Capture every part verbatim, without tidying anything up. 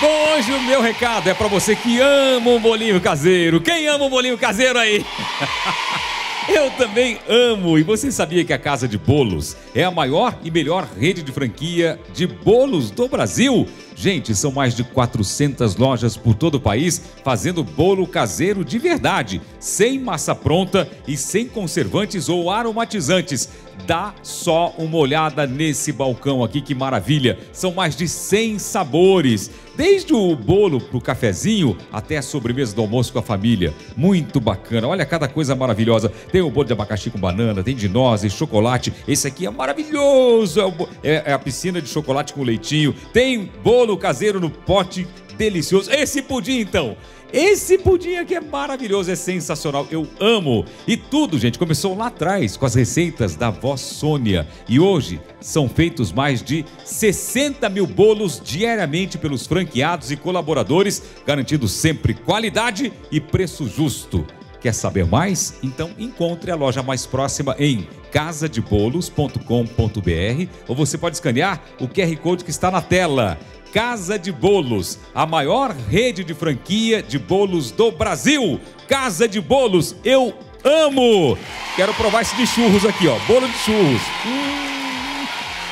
Bom, hoje o meu recado é pra você que ama um bolinho caseiro. Quem ama um bolinho caseiro aí? Eu também amo. E você sabia que a Casa de Bolos é a maior e melhor rede de franquia de bolos do Brasil? Gente, são mais de quatrocentas lojas por todo o país fazendo bolo caseiro de verdade, sem massa pronta e sem conservantes ou aromatizantes. Dá só uma olhada nesse balcão aqui, que maravilha! São mais de cem sabores, desde o bolo pro cafezinho até a sobremesa do almoço com a família. Muito bacana, olha cada coisa maravilhosa. Tem o bolo de abacaxi com banana, tem de nozes, chocolate. Esse aqui é maravilhoso, é, o, é, é a piscina de chocolate com leitinho. Tem bolo caseiro no pote, delicioso. Esse pudim então, esse pudim aqui é maravilhoso, é sensacional, eu amo. E tudo, gente, começou lá atrás com as receitas da vó Sônia. E hoje são feitos mais de sessenta mil bolos diariamente pelos franqueados e colaboradores, garantindo sempre qualidade e preço justo. Quer saber mais? Então encontre a loja mais próxima em casa de bolos ponto com ponto br ou você pode escanear o Q R Code que está na tela. Casa de Bolos, a maior rede de franquia de bolos do Brasil. Casa de Bolos, eu amo! Quero provar esse de churros aqui, ó, bolo de churros. Hum.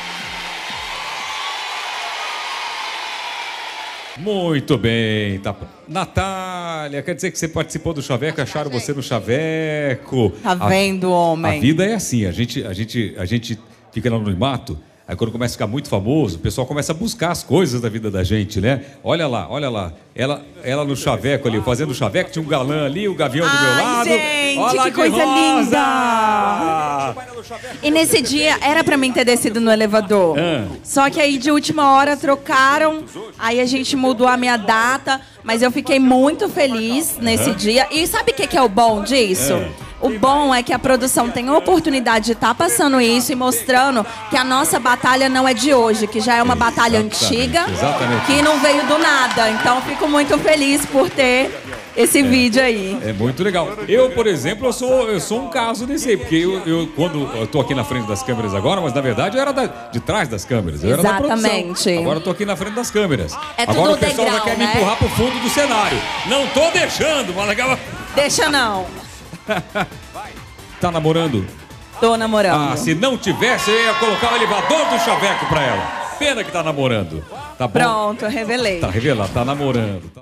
Muito bem, tá. Natália, quer dizer que você participou do Chaveco, acharam você no Chaveco. Tá vendo, homem? A vida é assim, a gente, a gente, a gente fica no anonimato. Aí quando começa a ficar muito famoso, o pessoal começa a buscar as coisas da vida da gente, né? Olha lá, olha lá. Ela, ela no chaveco ali, fazendo o chaveco, tinha um galã ali, o gavião do Ai, meu lado. Gente, olha que de coisa rosa! linda! E nesse dia era pra mim ter descido no elevador. Ah. Só que aí de última hora trocaram, aí a gente mudou a minha data, mas eu fiquei muito feliz nesse Ah. dia. E sabe o que, que é o bom disso? Ah. O bom é que a produção tem a oportunidade de estar passando isso e mostrando que a nossa batalha não é de hoje, que já é uma batalha Exatamente, antiga, exatamente. que não veio do nada. Então fico muito feliz por ter esse é. vídeo aí. É muito legal. Eu, por exemplo, eu sou, eu sou um caso desse aí, porque eu, eu quando eu tô aqui na frente das câmeras agora, mas na verdade eu era da, de trás das câmeras. Eu Exatamente. Era da produção. Agora eu tô aqui na frente das câmeras. É agora tudo o pessoal degrau, já quer né? me empurrar pro fundo do cenário. Não tô deixando, mas legal. Deixa não. Tá namorando? Tô namorando. Ah, se não tivesse, eu ia colocar o elevador do chaveco pra ela. Pena que tá namorando. Tá bom? Pronto, revelei. Tá revelado, tá namorando.